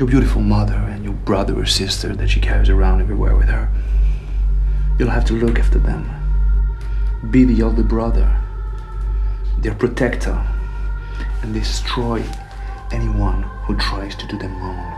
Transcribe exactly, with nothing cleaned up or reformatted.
your beautiful mother and your brother or sister that she carries around everywhere with her. You'll have to look after them. Be the older brother, their protector, and destroy anyone who tries to do them wrong.